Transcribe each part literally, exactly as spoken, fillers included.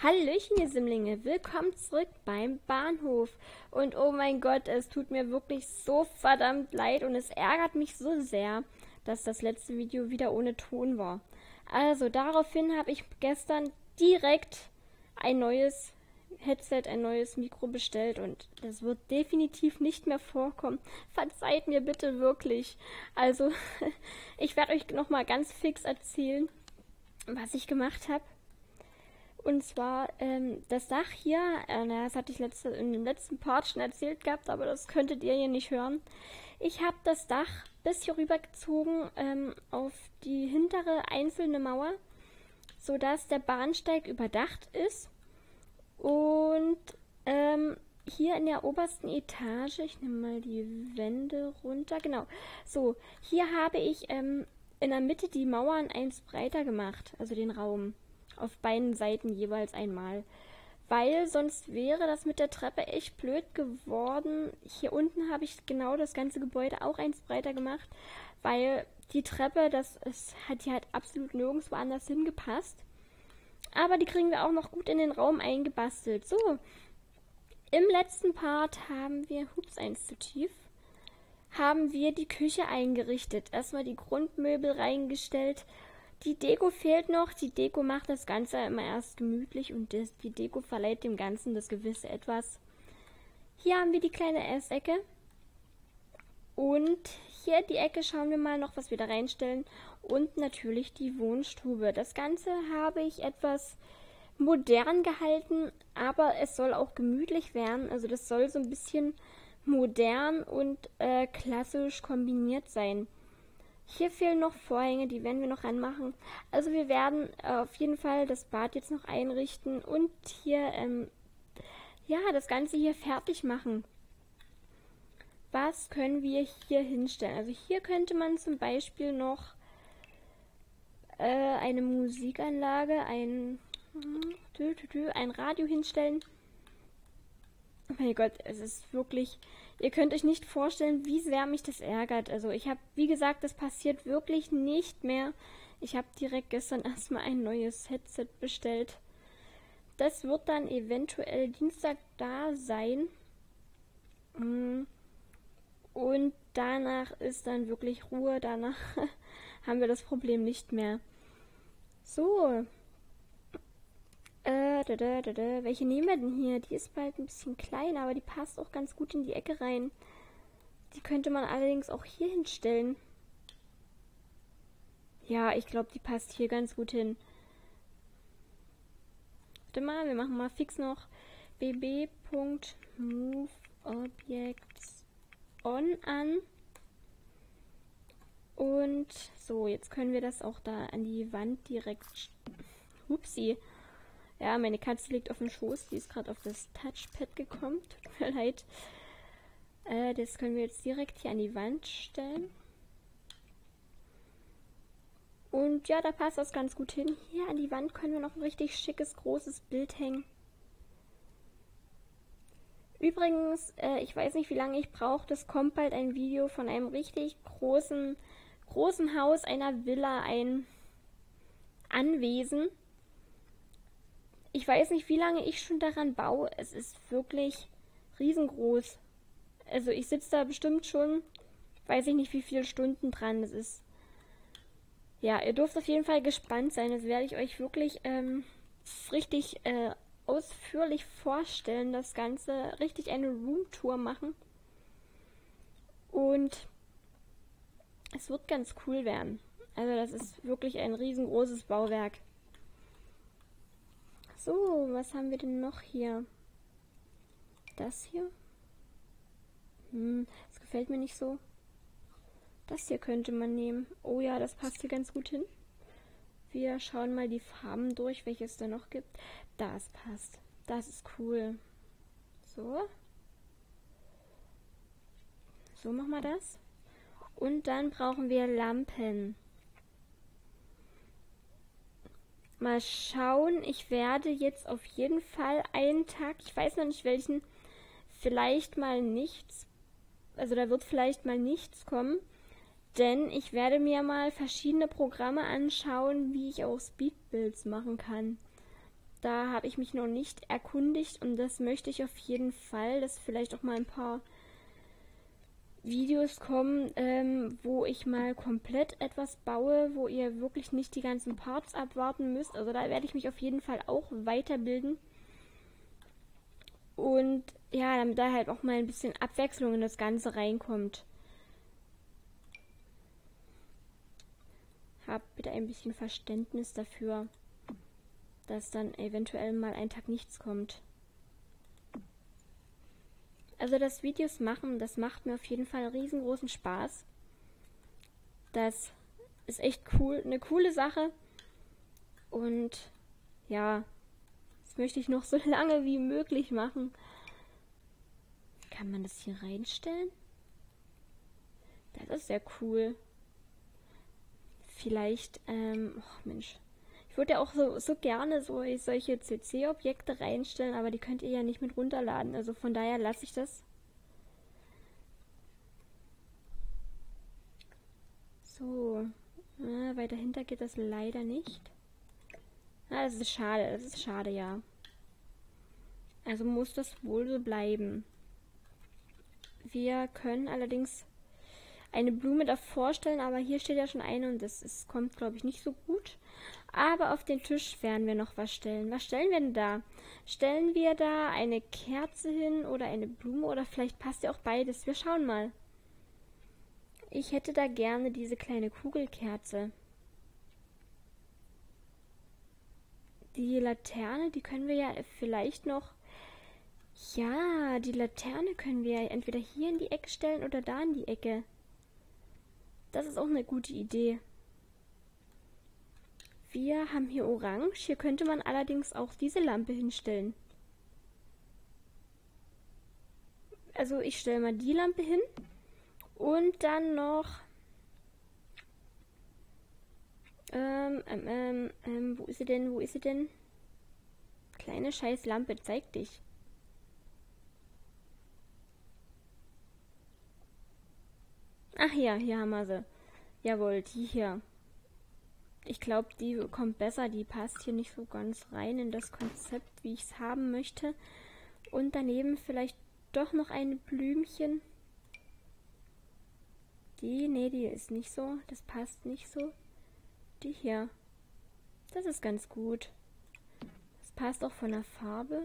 Hallöchen, ihr Simmlinge, willkommen zurück beim Bahnhof. Und oh mein Gott, es tut mir wirklich so verdammt leid und es ärgert mich so sehr, dass das letzte Video wieder ohne Ton war. Also daraufhin habe ich gestern direkt ein neues Headset, ein neues Mikro bestellt und das wird definitiv nicht mehr vorkommen. Verzeiht mir bitte wirklich. Also ich werde euch nochmal ganz fix erzählen, was ich gemacht habe. Und zwar ähm, das Dach hier, äh, naja, das hatte ich letzte, in dem letzten Part schon erzählt gehabt, aber das könntet ihr hier nicht hören. Ich habe das Dach bis hier rüber gezogen ähm, auf die hintere einzelne Mauer, sodass der Bahnsteig überdacht ist. Und ähm, hier in der obersten Etage, ich nehme mal die Wände runter, genau, so, hier habe ich ähm, in der Mitte die Mauern eins breiter gemacht, also den Raum. Auf beiden Seiten jeweils einmal. Weil sonst wäre das mit der Treppe echt blöd geworden. Hier unten habe ich genau das ganze Gebäude auch eins breiter gemacht. Weil die Treppe, das ist, hat hier halt absolut nirgendwo anders hingepasst. Aber die kriegen wir auch noch gut in den Raum eingebastelt. So, im letzten Part haben wir, hups, eins zu tief, haben wir die Küche eingerichtet. Erstmal die Grundmöbel reingestellt. Die Deko fehlt noch. Die Deko macht das Ganze immer erst gemütlich und das, die Deko verleiht dem Ganzen das gewisse Etwas. Hier haben wir die kleine Essecke. Und hier die Ecke schauen wir mal noch, was wir da reinstellen. Und natürlich die Wohnstube. Das Ganze habe ich etwas modern gehalten, aber es soll auch gemütlich werden. Also das soll so ein bisschen modern und äh, klassisch kombiniert sein. Hier fehlen noch Vorhänge, die werden wir noch ranmachen. Also wir werden äh, auf jeden Fall das Bad jetzt noch einrichten und hier, ähm, ja, das Ganze hier fertig machen. Was können wir hier hinstellen? Also hier könnte man zum Beispiel noch äh, eine Musikanlage, ein, ein Radio hinstellen. Oh mein Gott, es ist wirklich, ihr könnt euch nicht vorstellen, wie sehr mich das ärgert. Also ich habe, wie gesagt, das passiert wirklich nicht mehr. Ich habe direkt gestern erstmal ein neues Headset bestellt. Das wird dann eventuell Dienstag da sein. Und danach ist dann wirklich Ruhe. Danach haben wir das Problem nicht mehr. So. Äh, da, da, da, da. Welche nehmen wir denn hier? Die ist bald ein bisschen klein, aber die passt auch ganz gut in die Ecke rein. Die könnte man allerdings auch hier hinstellen. Ja, ich glaube, die passt hier ganz gut hin. Warte mal, wir machen mal fix noch bb.moveObjects.on an. Und so, jetzt können wir das auch da an die Wand direkt... Hupsi. Ja, meine Katze liegt auf dem Schoß. Die ist gerade auf das Touchpad gekommen. Tut mir leid. Äh, das können wir jetzt direkt hier an die Wand stellen. Und ja, da passt das ganz gut hin. Hier an die Wand können wir noch ein richtig schickes, großes Bild hängen. Übrigens, äh, ich weiß nicht, wie lange ich brauche. Das kommt bald ein Video von einem richtig großen, großen Haus, einer Villa, ein Anwesen. Ich weiß nicht, wie lange ich schon daran baue. Es ist wirklich riesengroß. Also ich sitze da bestimmt schon, weiß ich nicht, wie viele Stunden dran. Es ist, ja, ihr dürft auf jeden Fall gespannt sein. Das werde ich euch wirklich ähm, richtig äh, ausführlich vorstellen. Das Ganze, richtig eine Roomtour machen. Und es wird ganz cool werden. Also das ist wirklich ein riesengroßes Bauwerk. So, was haben wir denn noch hier? Das hier? Hm, das gefällt mir nicht so. Das hier könnte man nehmen. Oh ja, das passt hier ganz gut hin. Wir schauen mal die Farben durch, welche es da noch gibt. Das passt. Das ist cool. So. So machen wir das. Und dann brauchen wir Lampen. Mal schauen, ich werde jetzt auf jeden Fall einen Tag, ich weiß noch nicht welchen, vielleicht mal nichts, also da wird vielleicht mal nichts kommen, denn ich werde mir mal verschiedene Programme anschauen, wie ich auch Speedbuilds machen kann. Da habe ich mich noch nicht erkundigt und das möchte ich auf jeden Fall, dass vielleicht auch mal ein paar Videos kommen, ähm, wo ich mal komplett etwas baue, wo ihr wirklich nicht die ganzen Parts abwarten müsst. Also da werde ich mich auf jeden Fall auch weiterbilden. Und ja, damit da halt auch mal ein bisschen Abwechslung in das Ganze reinkommt. Habt bitte ein bisschen Verständnis dafür, dass dann eventuell mal ein Tag nichts kommt. Also das Videos machen, das macht mir auf jeden Fall riesengroßen Spaß. Das ist echt cool, eine coole Sache. Und ja, das möchte ich noch so lange wie möglich machen. Kann man das hier reinstellen? Das ist sehr cool. Vielleicht, ähm, oh Mensch. Ich würde ja auch so, so gerne so solche C C-Objekte reinstellen, aber die könnt ihr ja nicht mit runterladen. Also von daher lasse ich das. So. Ah, weiter hinter geht das leider nicht. Ah, das ist schade. Das ist schade, ja. Also muss das wohl so bleiben. Wir können allerdings eine Blume davor stellen, aber hier steht ja schon eine und das ist, kommt, glaube ich, nicht so gut. Aber auf den Tisch werden wir noch was stellen. Was stellen wir denn da? Stellen wir da eine Kerze hin oder eine Blume oder vielleicht passt ja auch beides. Wir schauen mal. Ich hätte da gerne diese kleine Kugelkerze. Die Laterne, die können wir ja vielleicht noch... Ja, die Laterne können wir entweder hier in die Ecke stellen oder da in die Ecke. Das ist auch eine gute Idee. Wir haben hier Orange. Hier könnte man allerdings auch diese Lampe hinstellen. Also ich stelle mal die Lampe hin. Und dann noch... Ähm, ähm, ähm, ähm, wo ist sie denn? Wo ist sie denn? Kleine scheiß Lampe, zeig dich. Ach ja, hier haben wir sie. Jawohl, die hier. Ich glaube, die kommt besser. Die passt hier nicht so ganz rein in das Konzept, wie ich es haben möchte. Und daneben vielleicht doch noch ein Blümchen. Die, nee, die ist nicht so. Das passt nicht so. Die hier. Das ist ganz gut. Das passt auch von der Farbe.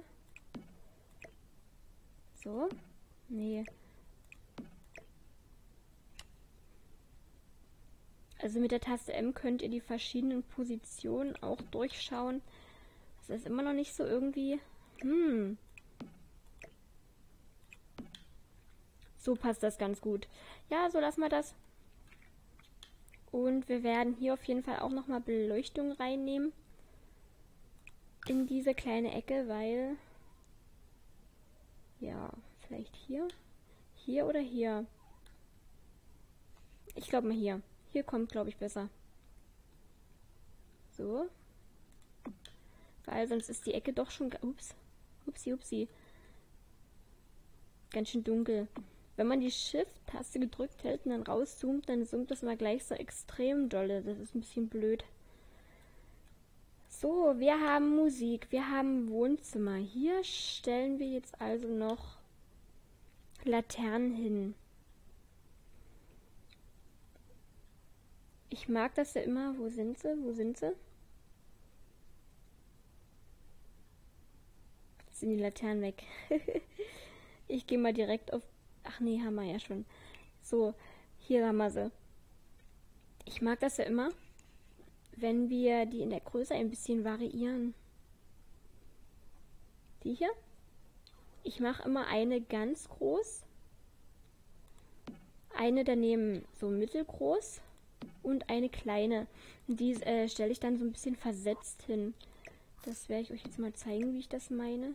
So. Nee. Also mit der Taste M könnt ihr die verschiedenen Positionen auch durchschauen. Das ist immer noch nicht so irgendwie... Hm. So passt das ganz gut. Ja, so lassen wir das. Und wir werden hier auf jeden Fall auch nochmal Beleuchtung reinnehmen. In diese kleine Ecke, weil... Ja, vielleicht hier. Hier oder hier. Ich glaube mal hier. Hier kommt, glaube ich, besser. So. Weil sonst ist die Ecke doch schon... Ups. Upsi, upsi. Ganz schön dunkel. Wenn man die Shift-Taste gedrückt hält und dann rauszoomt, dann zoomt das mal gleich so extrem dolle. Das ist ein bisschen blöd. So, wir haben Musik. Wir haben Wohnzimmer. Hier stellen wir jetzt also noch Laternen hin. Ich mag das ja immer. Wo sind sie? Wo sind sie? Jetzt sind die Laternen weg. Ich gehe mal direkt auf... Ach nee, haben wir ja schon. So, hier haben wir sie. Ich mag das ja immer, wenn wir die in der Größe ein bisschen variieren. Die hier. Ich mache immer eine ganz groß. Eine daneben so mittelgroß. Und eine kleine. Die äh, stelle ich dann so ein bisschen versetzt hin. Das werde ich euch jetzt mal zeigen, wie ich das meine.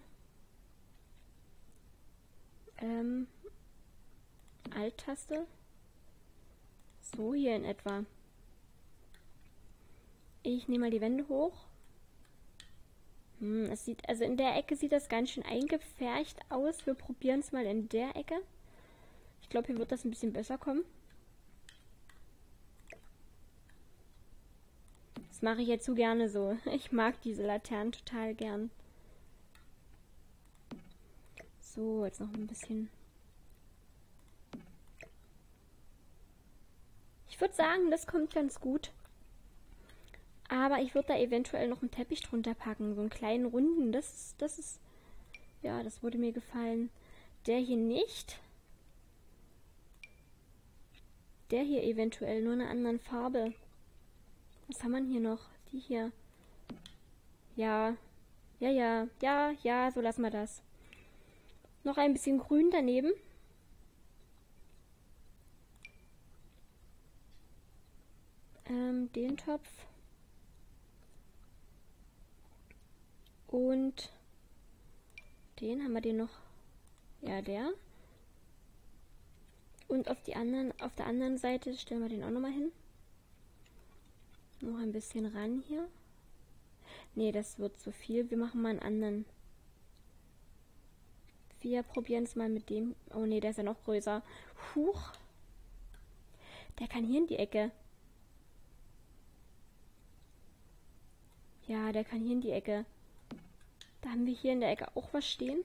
Ähm, Alt-Taste. So hier in etwa. Ich nehme mal die Wände hoch. Hm, es sieht, also in der Ecke sieht das ganz schön eingepfercht aus. Wir probieren es mal in der Ecke. Ich glaube, hier wird das ein bisschen besser kommen. Das Das mache ich jetzt zu gerne so. Ich mag diese Laternen total gern. So, jetzt noch ein bisschen. Ich würde sagen, das kommt ganz gut. Aber ich würde da eventuell noch einen Teppich drunter packen. So einen kleinen runden. Das, das ist... Ja, das würde mir gefallen. Der hier nicht. Der hier eventuell, nur in einer anderen Farbe. Was haben wir hier noch? Die hier. Ja. Ja, ja. Ja, ja, so lassen wir das. Noch ein bisschen grün daneben. Ähm, den Topf. Und den haben wir den noch. Ja, der. Und auf die anderen, auf der anderen Seite stellen wir den auch nochmal hin. Noch ein bisschen ran hier. Nee, das wird zu viel. Wir machen mal einen anderen. Wir probieren es mal mit dem. Oh nee, der ist ja noch größer. Huch. Der kann hier in die Ecke. Ja, der kann hier in die Ecke. Da haben wir hier in der Ecke auch was stehen.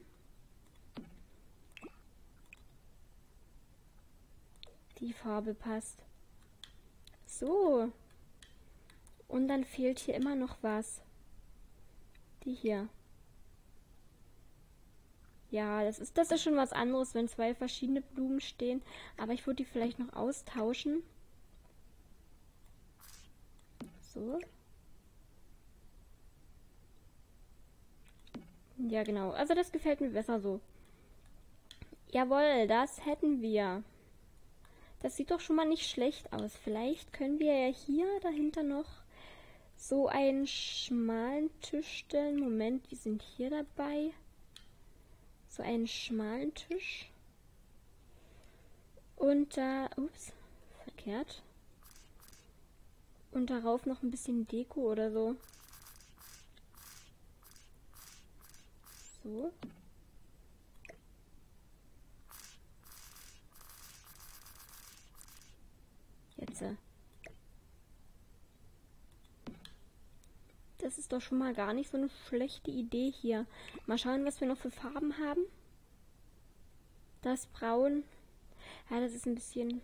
Die Farbe passt. So. Und dann fehlt hier immer noch was. Die hier. Ja, das ist, das ist schon was anderes, wenn zwei verschiedene Blumen stehen. Aber ich würde die vielleicht noch austauschen. So. Ja, genau. Also das gefällt mir besser so. Jawohl, das hätten wir. Das sieht doch schon mal nicht schlecht aus. Vielleicht können wir ja hier dahinter noch so einen schmalen Tisch stellen. Moment, wir sind hier dabei. So einen schmalen Tisch. Und da, ups, verkehrt. Und darauf noch ein bisschen Deko oder so. So. Jetzt. Das ist doch schon mal gar nicht so eine schlechte Idee hier. Mal schauen, was wir noch für Farben haben. Das Braun. Ja, das ist ein bisschen...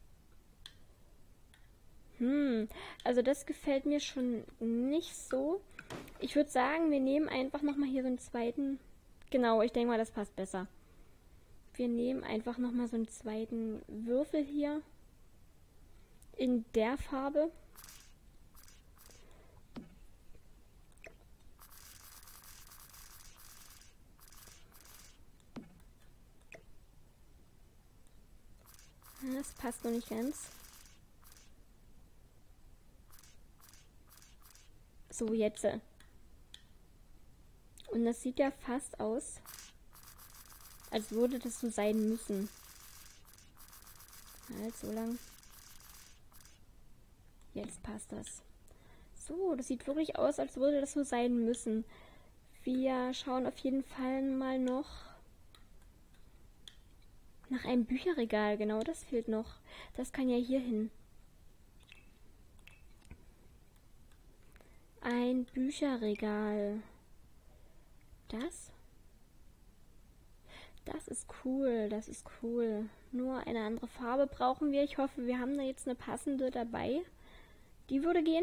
Hm, also das gefällt mir schon nicht so. Ich würde sagen, wir nehmen einfach nochmal hier so einen zweiten... Genau, ich denke mal, das passt besser. Wir nehmen einfach nochmal so einen zweiten Würfel hier. In der Farbe. Das passt noch nicht ganz. So, jetzt. Und das sieht ja fast aus, als würde das so sein müssen. Halt, so lang. Jetzt passt das. So, das sieht wirklich aus, als würde das so sein müssen. Wir schauen auf jeden Fall mal noch nach einem Bücherregal. Genau, das fehlt noch. Das kann ja hier hin. Ein Bücherregal. Das? Das ist cool, das ist cool. Nur eine andere Farbe brauchen wir. Ich hoffe, wir haben da jetzt eine passende dabei. Die würde gehen.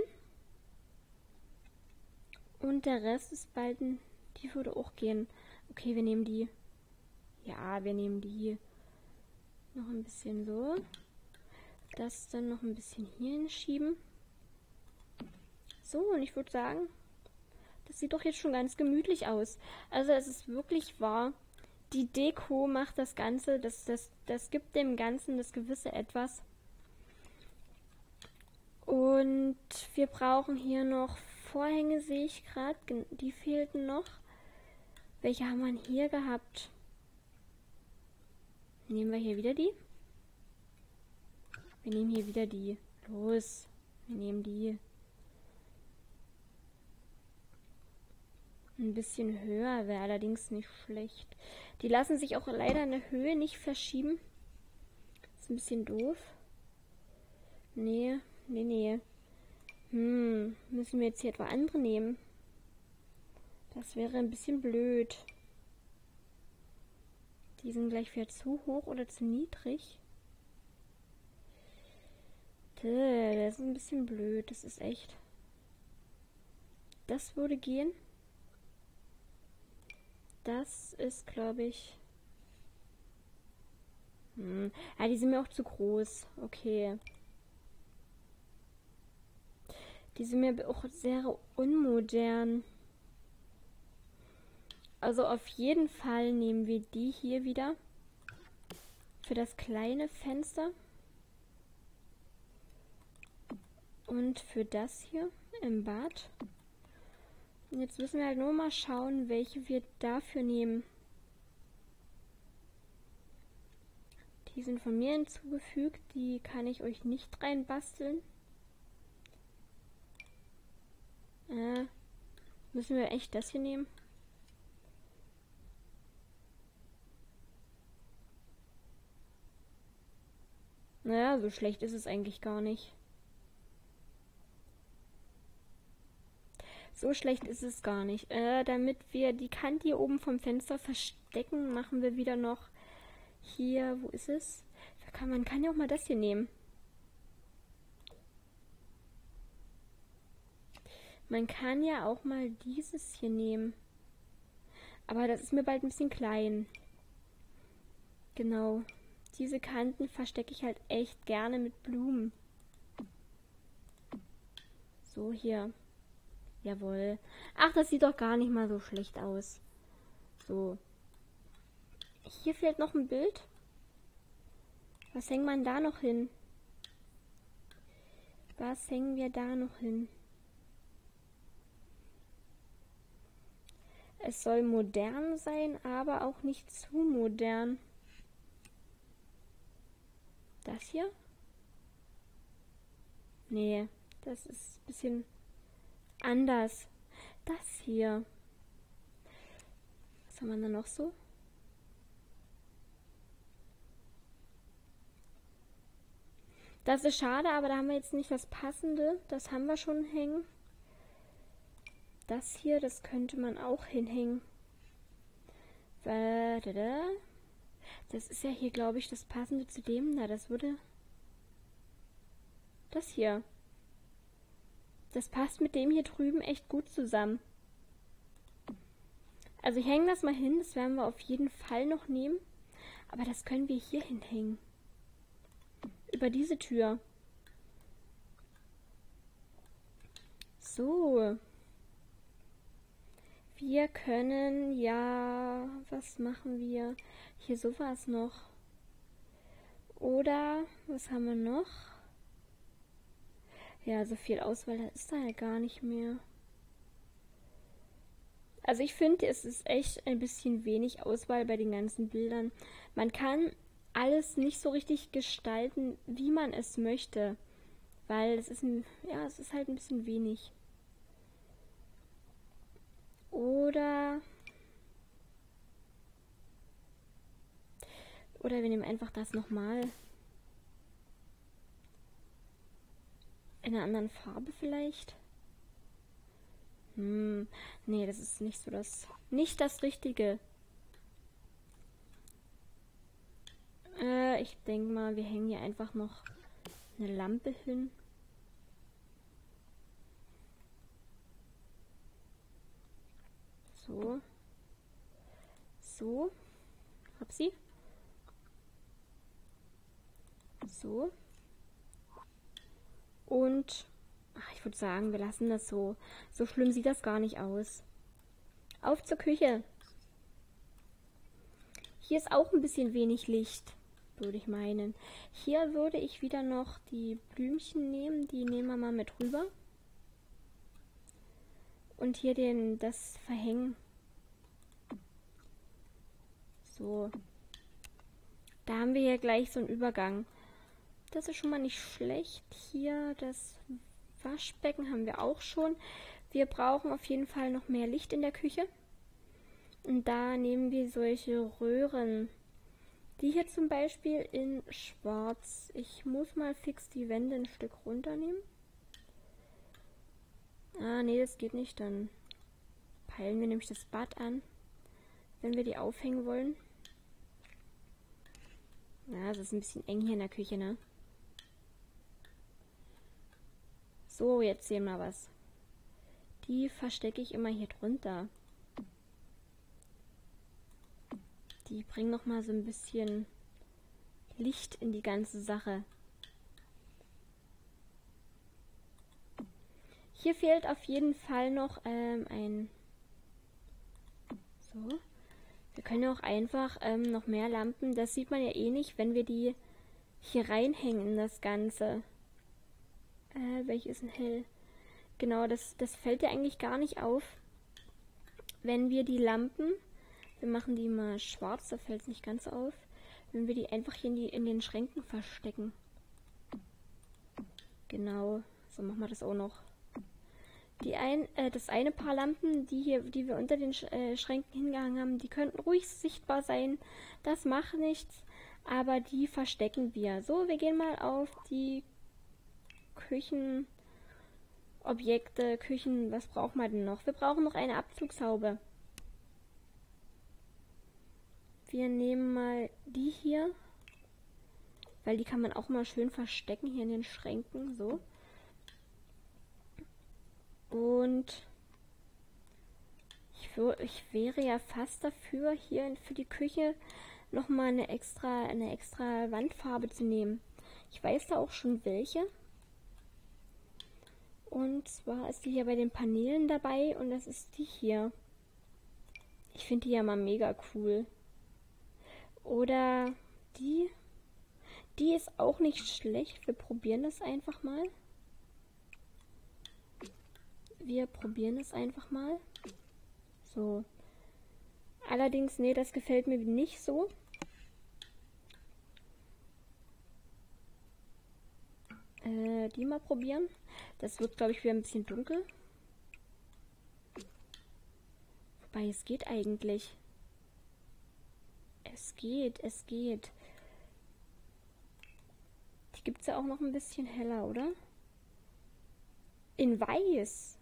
Und der Rest ist bald ein... Die würde auch gehen. Okay, wir nehmen die. Ja, wir nehmen die. Noch ein bisschen so. Das dann noch ein bisschen hier hinschieben. So, und ich würde sagen, das sieht doch jetzt schon ganz gemütlich aus. Also es ist wirklich wahr. Die Deko macht das Ganze, das, das, das gibt dem Ganzen das gewisse Etwas. Und wir brauchen hier noch Vorhänge, sehe ich gerade. Die fehlten noch. Welche haben wir hier gehabt? Nehmen wir hier wieder die? Wir nehmen hier wieder die. Los, wir nehmen die. Ein bisschen höher wäre allerdings nicht schlecht. Die lassen sich auch leider in der Höhe nicht verschieben. Ist ein bisschen doof. Nee, nee, nee. Hm, müssen wir jetzt hier etwa andere nehmen? Das wäre ein bisschen blöd. Die sind gleich wieder zu hoch oder zu niedrig. Das ist ein bisschen blöd, das ist echt. Das würde gehen. Das ist, glaube ich... Hm. Ja, die sind mir auch zu groß. Okay. Die sind mir auch sehr unmodern. Also auf jeden Fall nehmen wir die hier wieder. Für das kleine Fenster. Und für das hier im Bad. Und jetzt müssen wir halt nur mal schauen, welche wir dafür nehmen. Die sind von mir hinzugefügt. Die kann ich euch nicht reinbasteln. Äh, müssen wir echt das hier nehmen? Naja, so schlecht ist es eigentlich gar nicht. So schlecht ist es gar nicht. Äh, damit wir die Kante hier oben vom Fenster verstecken, machen wir wieder noch hier, wo ist es? Da kann, man kann ja auch mal das hier nehmen. Man kann ja auch mal dieses hier nehmen. Aber das ist mir bald ein bisschen klein. Genau. Diese Kanten verstecke ich halt echt gerne mit Blumen. So, hier. Jawohl. Ach, das sieht doch gar nicht mal so schlecht aus. So. Hier fehlt noch ein Bild. Was hängt man da noch hin? Was hängen wir da noch hin? Es soll modern sein, aber auch nicht zu modern. Das hier? Nee, das ist ein bisschen anders. Das hier. Was haben wir da noch so? Das ist schade, aber da haben wir jetzt nicht das Passende. Das haben wir schon hängen. Das hier, das könnte man auch hinhängen. Das ist ja hier, glaube ich, das Passende zu dem da. Das würde... Das hier. Das passt mit dem hier drüben echt gut zusammen. Also ich hänge das mal hin. Das werden wir auf jeden Fall noch nehmen. Aber das können wir hier hinhängen. Über diese Tür. So. Wir können, ja, was machen wir? Hier sowas noch. Oder, was haben wir noch? Ja, so viel Auswahl ist da ja gar nicht mehr. Also ich finde, es ist echt ein bisschen wenig Auswahl bei den ganzen Bildern. Man kann alles nicht so richtig gestalten, wie man es möchte. Weil es ist, ein, ja, es ist halt ein bisschen wenig. Oder... Oder wir nehmen einfach das nochmal. In einer anderen Farbe vielleicht? Hm, nee, das ist nicht so das... Nicht das Richtige. Äh, ich denke mal, wir hängen hier einfach noch eine Lampe hin. So. So. Hab sie. So. Und ach, ich würde sagen, wir lassen das so. So schlimm sieht das gar nicht aus. Auf zur Küche. Hier ist auch ein bisschen wenig Licht, würde ich meinen. Hier würde ich wieder noch die Blümchen nehmen. Die nehmen wir mal mit rüber. Und hier den, das Verhängen. So. Da haben wir hier gleich so einen Übergang. Das ist schon mal nicht schlecht. Hier das Waschbecken haben wir auch schon. Wir brauchen auf jeden Fall noch mehr Licht in der Küche. Und da nehmen wir solche Röhren. Die hier zum Beispiel in schwarz. Ich muss mal fix die Wände ein Stück runternehmen. Ah, nee, das geht nicht. Dann peilen wir nämlich das Bad an, wenn wir die aufhängen wollen. Ja, es ist ein bisschen eng hier in der Küche, ne? So, jetzt sehen wir was. Die verstecke ich immer hier drunter. Die bringen noch mal so ein bisschen Licht in die ganze Sache. Hier fehlt auf jeden Fall noch ähm, ein... So. Wir können auch einfach ähm, noch mehr Lampen. Das sieht man ja eh nicht, wenn wir die hier reinhängen in das Ganze. Äh, welches ist denn hell? Genau, das, das fällt ja eigentlich gar nicht auf, wenn wir die Lampen, wir machen die mal schwarz, da fällt es nicht ganz auf, wenn wir die einfach hier in, die, in den Schränken verstecken. Genau, so machen wir das auch noch. Die ein, äh, das eine Paar Lampen, die hier, die wir unter den Sch äh, Schränken hingehangen haben, die könnten ruhig sichtbar sein. Das macht nichts, aber die verstecken wir. So, wir gehen mal auf die Küchenobjekte, Küchen, was brauchen wir denn noch? Wir brauchen noch eine Abzugshaube. Wir nehmen mal die hier, weil die kann man auch mal schön verstecken hier in den Schränken, so. Und ich, ich wäre ja fast dafür, hier für die Küche nochmal eine extra, eine extra Wandfarbe zu nehmen. Ich weiß da auch schon welche. Und zwar ist die hier bei den Paneelen dabei und das ist die hier. Ich finde die ja mal mega cool. Oder die. Die ist auch nicht schlecht. Wir probieren das einfach mal. Wir probieren es einfach mal. So. Allerdings, nee, das gefällt mir nicht so. Äh, die mal probieren. Das wird, glaube ich, wieder ein bisschen dunkel. Wobei, es geht eigentlich. Es geht, es geht. Die gibt es ja auch noch ein bisschen heller, oder? In weiß.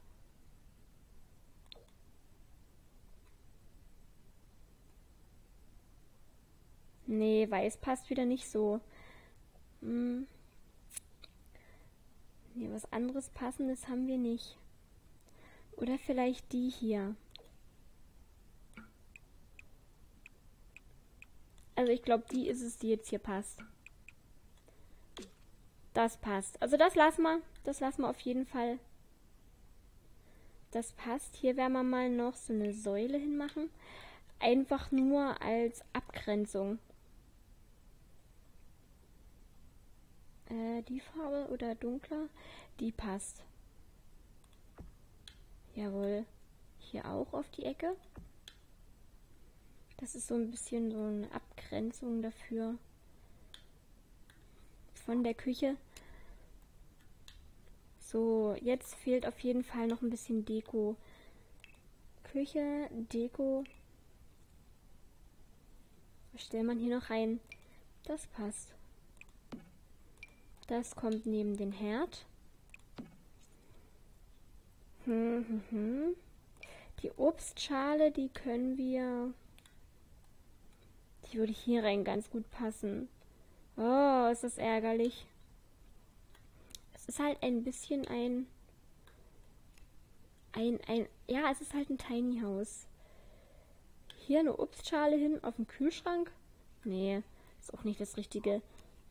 Nee, weiß passt wieder nicht so. Hm. Nee, was anderes Passendes haben wir nicht. Oder vielleicht die hier. Also ich glaube, die ist es, die jetzt hier passt. Das passt. Also das lassen wir. Das lassen wir auf jeden Fall. Das passt. Hier werden wir mal noch so eine Säule hinmachen. Einfach nur als Abgrenzung. Äh, die Farbe oder dunkler, die passt. Jawohl. Hier auch auf die Ecke. Das ist so ein bisschen so eine Abgrenzung dafür. Von der Küche. So, jetzt fehlt auf jeden Fall noch ein bisschen Deko. Küche, Deko. Was stellt man hier noch rein? Das passt. Das kommt neben den Herd. Hm, hm, hm. Die Obstschale, die können wir... Die würde hier rein ganz gut passen. Oh, ist das ärgerlich. Es ist halt ein bisschen ein... Ein, ein... Ja, es ist halt ein Tiny House. Hier eine Obstschale hin auf dem Kühlschrank? Nee, ist auch nicht das Richtige.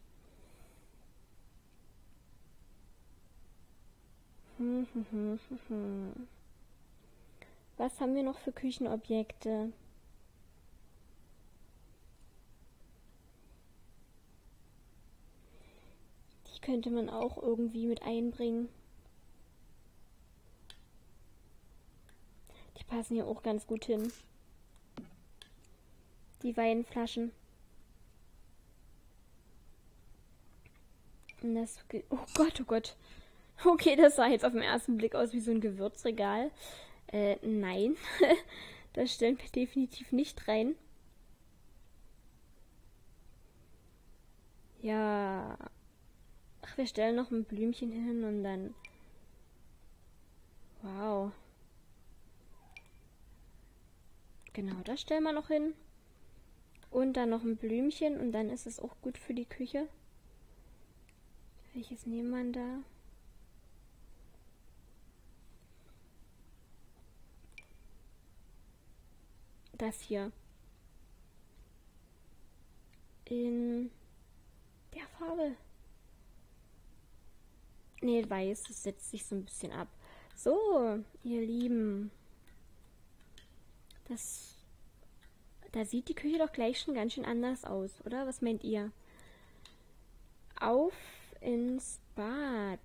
Hm, hm, hm, hm, hm. Was haben wir noch für Küchenobjekte? Die könnte man auch irgendwie mit einbringen. Die passen hier auch ganz gut hin. Die Weinflaschen. Und das... Oh Gott, oh Gott. Okay, das sah jetzt auf den ersten Blick aus wie so ein Gewürzregal. Äh, nein. Das stellen wir definitiv nicht rein. Ja. Ach, wir stellen noch ein Blümchen hin und dann Wow. Genau, das stellen wir noch hin. Und dann noch ein Blümchen und dann ist es auch gut für die Küche. Welches nehmen wir da? Das hier. In der Farbe. Ne, weiß, das setzt sich so ein bisschen ab. So, ihr Lieben. Das, da sieht die Küche doch gleich schon ganz schön anders aus, oder? Was meint ihr? Auf ins Bad.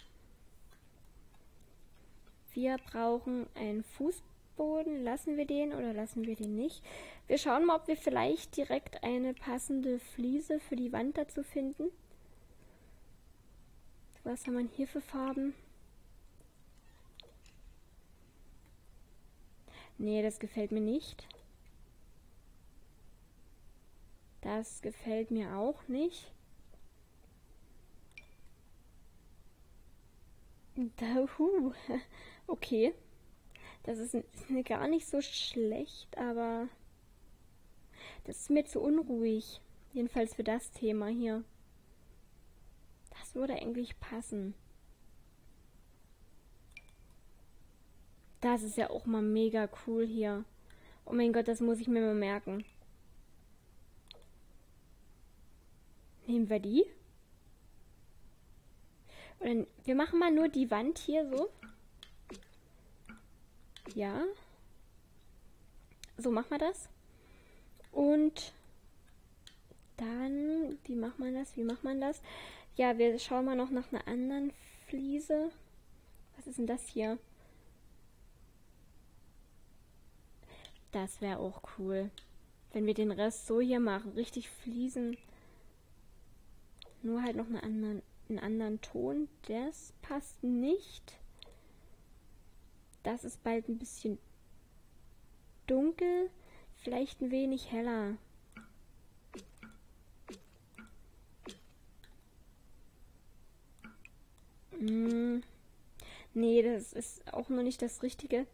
Wir brauchen einen Fußboden. Lassen wir den oder lassen wir den nicht? Wir schauen mal, ob wir vielleicht direkt eine passende Fliese für die Wand dazu finden. Was haben wir hier für Farben? Nee, das gefällt mir nicht. Das gefällt mir auch nicht. Da, huh. Okay. Das ist, ist gar nicht so schlecht, aber das ist mir zu unruhig. Jedenfalls für das Thema hier. Das würde eigentlich passen. Das ist ja auch mal mega cool hier. Oh mein Gott, das muss ich mir mal merken. Nehmen wir die? Oder wir machen mal nur die Wand hier so. Ja. So machen wir das. Und dann, wie macht man das? Wie macht man das? Ja, wir schauen mal noch nach einer anderen Fliese. Was ist denn das hier? Das wäre auch cool. Wenn wir den Rest so hier machen. Richtig Fliesen. Nur halt noch einen anderen, einen anderen Ton. Das passt nicht. Das ist bald ein bisschen dunkel. Vielleicht ein wenig heller. Mm. Nee, das ist auch noch nicht das Richtige.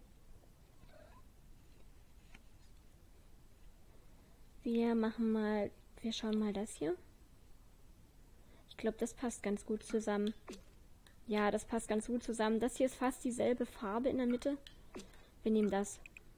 Wir machen mal, wir schauen mal das hier. Ich glaube, das passt ganz gut zusammen. Ja, das passt ganz gut zusammen. Das hier ist fast dieselbe Farbe in der Mitte. Wir nehmen das.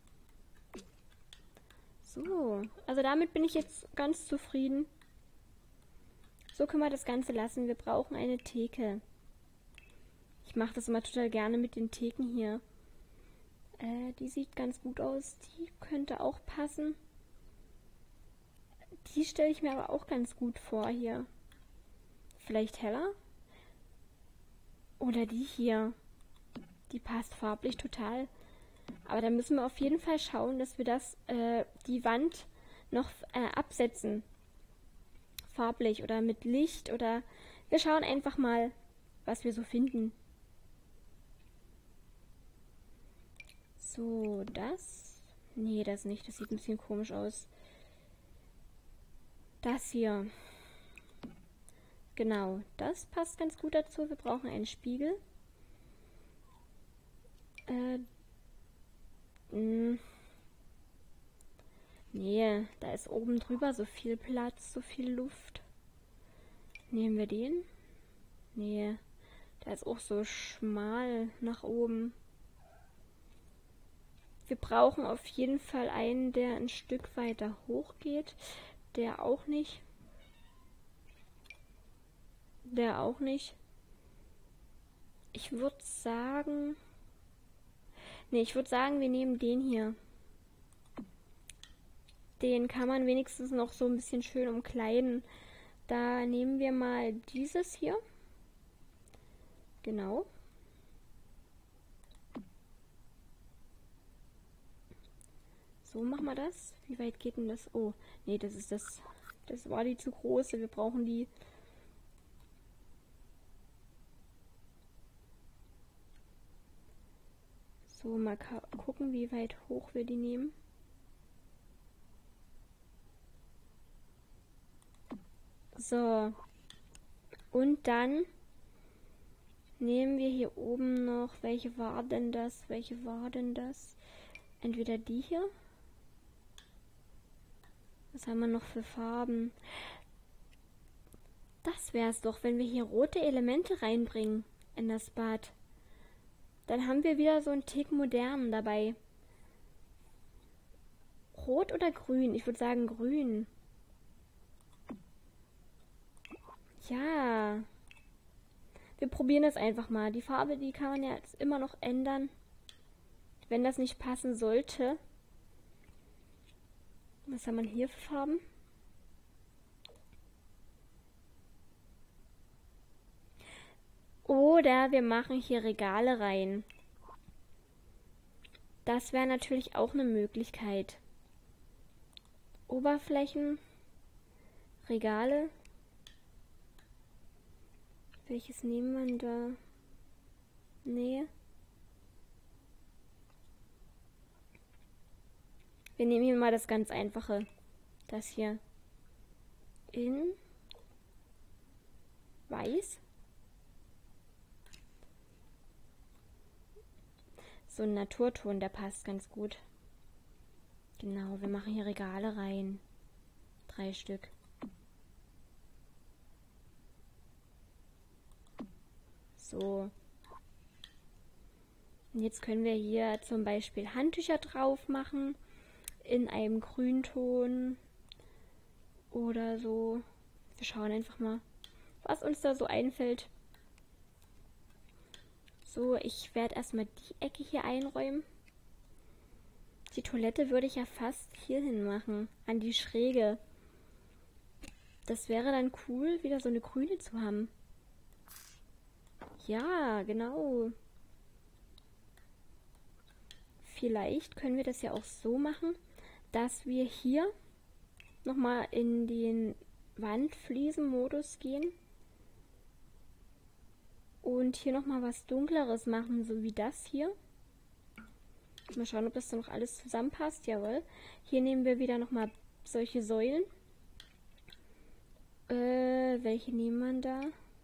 So, also damit bin ich jetzt ganz zufrieden. So können wir das Ganze lassen. Wir brauchen eine Theke. Ich mache das immer total gerne mit den Theken hier. Äh, die sieht ganz gut aus. Die könnte auch passen. Die stelle ich mir aber auch ganz gut vor hier. Vielleicht heller? Oder die hier. Die passt farblich total. Aber da müssen wir auf jeden Fall schauen, dass wir das, äh, die Wand noch äh, absetzen. Farblich oder mit Licht oder wir schauen einfach mal, was wir so finden. So, das. Nee, das nicht. Das sieht ein bisschen komisch aus. Das hier. Genau, das passt ganz gut dazu. Wir brauchen einen Spiegel. Äh, mh. Nee, da ist oben drüber so viel Platz, so viel Luft. Nehmen wir den? Nee, der ist auch so schmal nach oben. Wir brauchen auf jeden Fall einen, der ein Stück weiter hoch geht. Der auch nicht. Der auch nicht. Ich würde sagen... Nee, ich würde sagen, wir nehmen den hier. Den kann man wenigstens noch so ein bisschen schön umkleiden. Da nehmen wir mal dieses hier. Genau. So machen wir das. Wie weit geht denn das? Oh, nee, das ist das. Das war die zu große. Wir brauchen die. So, mal gucken, wie weit hoch wir die nehmen. So. Und dann nehmen wir hier oben noch. Welche war denn das? Welche war denn das? Entweder die hier. Was haben wir noch für Farben? Das wäre es doch, wenn wir hier rote Elemente reinbringen in das Bad. Dann haben wir wieder so einen Tick modern dabei. Rot oder grün? Ich würde sagen grün. Ja. Wir probieren das einfach mal. Die Farbe, die kann man ja jetzt immer noch ändern, wenn das nicht passen sollte. Was haben wir hier für Farben? Oder wir machen hier Regale rein. Das wäre natürlich auch eine Möglichkeit. Oberflächen, Regale. Welches nehmen wir da? Nee. Wir nehmen hier mal das ganz einfache. Das hier. In weiß. So ein Naturton, der passt ganz gut. Genau, wir machen hier Regale rein. Drei Stück. So. Und jetzt können wir hier zum Beispiel Handtücher drauf machen. In einem Grünton. Oder so. Wir schauen einfach mal, was uns da so einfällt. So, ich werde erstmal die Ecke hier einräumen. Die Toilette würde ich ja fast hier hin machen, an die Schräge. Das wäre dann cool, wieder so eine grüne zu haben. Ja, genau. Vielleicht können wir das ja auch so machen, dass wir hier nochmal in den Wandfliesen-Modus gehen. Und hier nochmal was Dunkleres machen, so wie das hier. Mal schauen, ob das dann noch alles zusammenpasst. Jawohl. Hier nehmen wir wieder nochmal solche Säulen. Äh, welche nehmen wir da?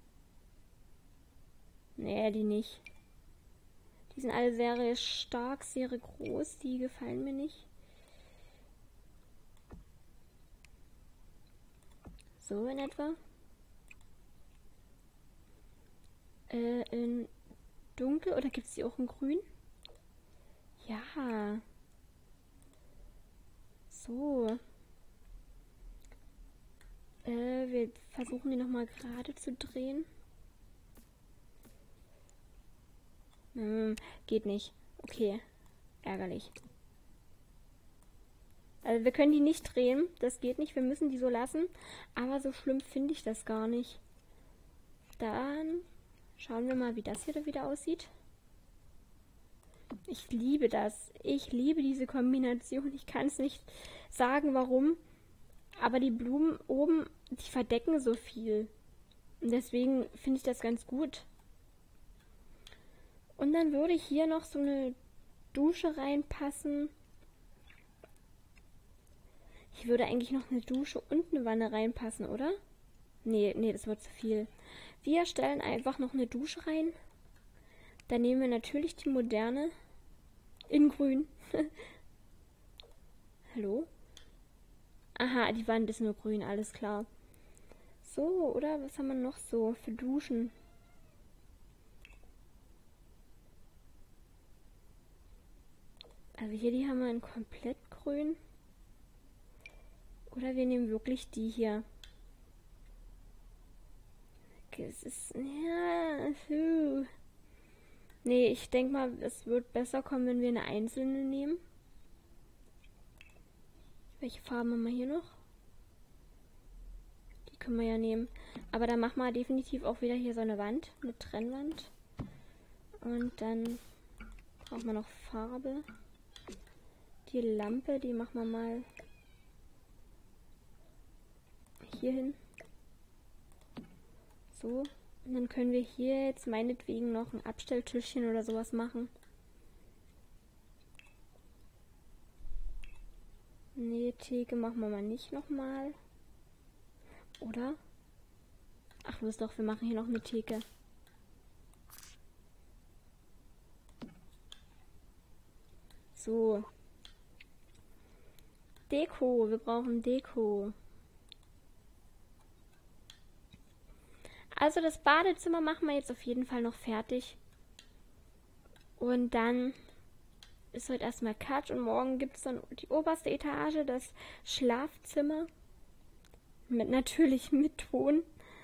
Nee, die nicht. Die sind alle sehr stark, sehr groß. Die gefallen mir nicht. So in etwa. Äh, in dunkel oder gibt es die auch in grün? Ja. So. Äh, wir versuchen die nochmal gerade zu drehen. Hm, geht nicht. Okay. Ärgerlich. Also wir können die nicht drehen. Das geht nicht. Wir müssen die so lassen. Aber so schlimm finde ich das gar nicht. Dann schauen wir mal, wie das hier wieder aussieht. Ich liebe das. Ich liebe diese Kombination. Ich kann es nicht sagen, warum. Aber die Blumen oben, die verdecken so viel. Und deswegen finde ich das ganz gut. Und dann würde hier noch so eine Dusche reinpassen. Ich würde eigentlich noch eine Dusche und eine Wanne reinpassen, oder? Nee, nee, das wird zu viel. Wir stellen einfach noch eine Dusche rein. Dann nehmen wir natürlich die moderne. In grün. Hallo? Aha, die Wand ist nur grün, alles klar. So, oder? Was haben wir noch so für Duschen? Also hier, die haben wir in komplett grün. Oder wir nehmen wirklich die hier. Okay, es ist... Ja... Puh. Nee, ich denke mal, es wird besser kommen, wenn wir eine einzelne nehmen. Welche Farben haben wir hier noch? Die können wir ja nehmen. Aber dann machen wir definitiv auch wieder hier so eine Wand mit Trennwand. Und dann brauchen wir noch Farbe. Die Lampe, die machen wir mal hier hin. So. Und dann können wir hier jetzt meinetwegen noch ein Abstelltischchen oder sowas machen. Nee, Theke machen wir mal nicht nochmal. Oder? Ach, was doch, wir machen hier noch eine Theke. So. Deko, wir brauchen Deko. Also das Badezimmer machen wir jetzt auf jeden Fall noch fertig. Und dann ist heute erstmal Cut und morgen gibt es dann die oberste Etage, das Schlafzimmer. Mit natürlich mit Ton.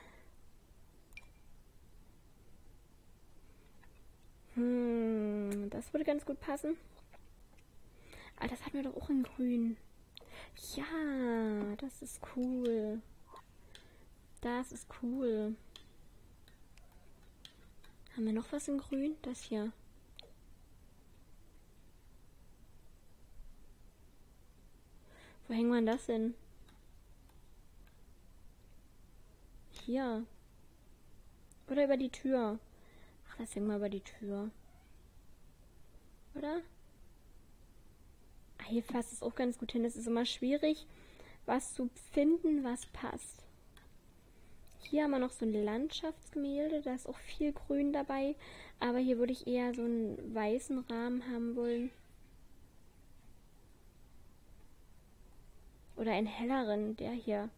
Hm, das würde ganz gut passen. Ah, das hatten wir doch auch in grün. Ja, das ist cool. Das ist cool. Haben wir noch was in grün? Das hier. Wo hängen wir das hin? Hier. Oder über die Tür. Ach, das hängen wir über die Tür. Oder? Ah, hier passt es auch ganz gut hin. Es ist immer schwierig, was zu finden, was passt. Hier haben wir noch so ein Landschaftsgemälde. Da ist auch viel Grün dabei. Aber hier würde ich eher so einen weißen Rahmen haben wollen. Oder einen helleren, der hier.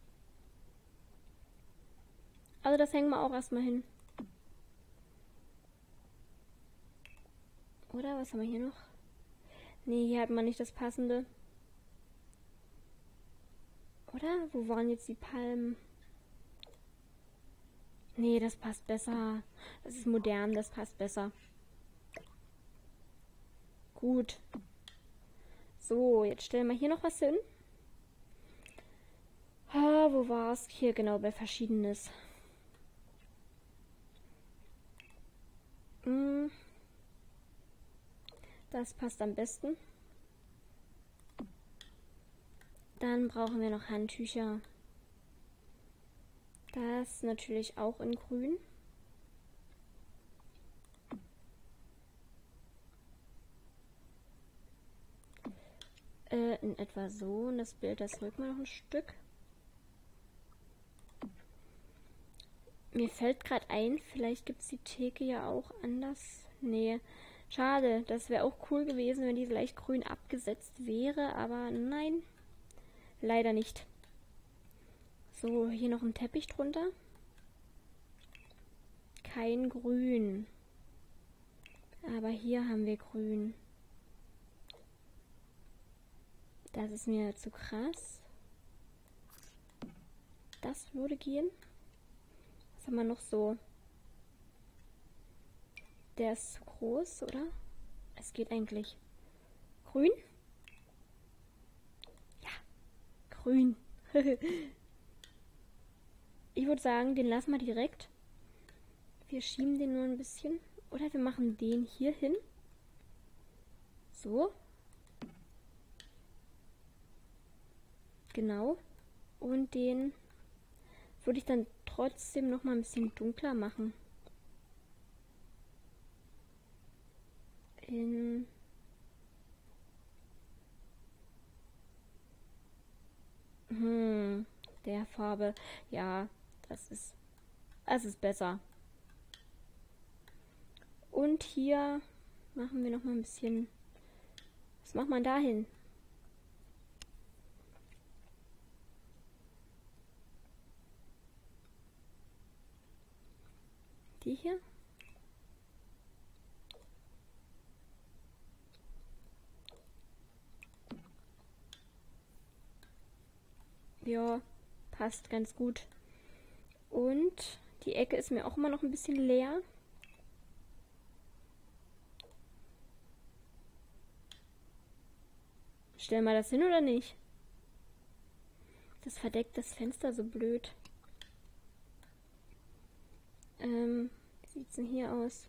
Also das hängen wir auch erstmal hin. Oder was haben wir hier noch? Nee, hier hat man nicht das passende. Oder? Wo waren jetzt die Palmen? Nee, das passt besser. Das ist modern, das passt besser. Gut. So, jetzt stellen wir hier noch was hin. Ah, wo war es? Hier genau, bei Verschiedenes. Hm. Das passt am besten. Dann brauchen wir noch Handtücher. Das natürlich auch in grün. Äh, in etwa so. Und das Bild, das rücken wir noch ein Stück. Mir fällt gerade ein, vielleicht gibt es die Theke ja auch anders. Nee, schade. Das wäre auch cool gewesen, wenn die leicht grün abgesetzt wäre. Aber nein, leider nicht. So, hier noch ein Teppich drunter. Kein Grün. Aber hier haben wir Grün. Das ist mir zu krass. Das würde gehen. Was haben wir noch so? Der ist zu groß, oder? Es geht eigentlich. Grün? Ja, grün. Ich würde sagen, den lassen wir direkt. Wir schieben den nur ein bisschen. Oder wir machen den hier hin. So. Genau. Und den würde ich dann trotzdem noch mal ein bisschen dunkler machen. In hm, der Farbe. Ja, das ist das ist besser. Und hier machen wir noch mal ein bisschen. Was macht man da hin? Die hier? Ja, passt ganz gut. Und die Ecke ist mir auch immer noch ein bisschen leer. Stellen wir das hin oder nicht? Das verdeckt das Fenster so blöd. Ähm, wie sieht's denn hier aus?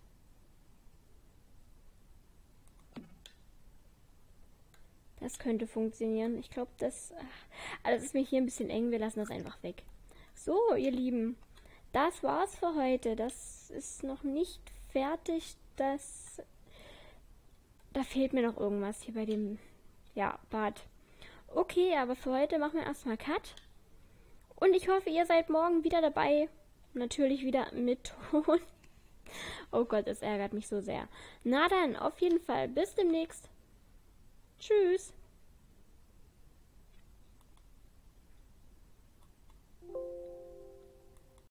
Das könnte funktionieren. Ich glaube, das... Alles ist mir hier ein bisschen eng. Wir lassen das einfach weg. So, ihr Lieben. Das war's für heute. Das ist noch nicht fertig. Das... Da fehlt mir noch irgendwas hier bei dem... Ja, Bad. Okay, aber für heute machen wir erstmal Cut. Und ich hoffe, ihr seid morgen wieder dabei. Natürlich wieder mit Ton. Oh Gott, es ärgert mich so sehr. Na dann, auf jeden Fall. Bis demnächst. Tschüss.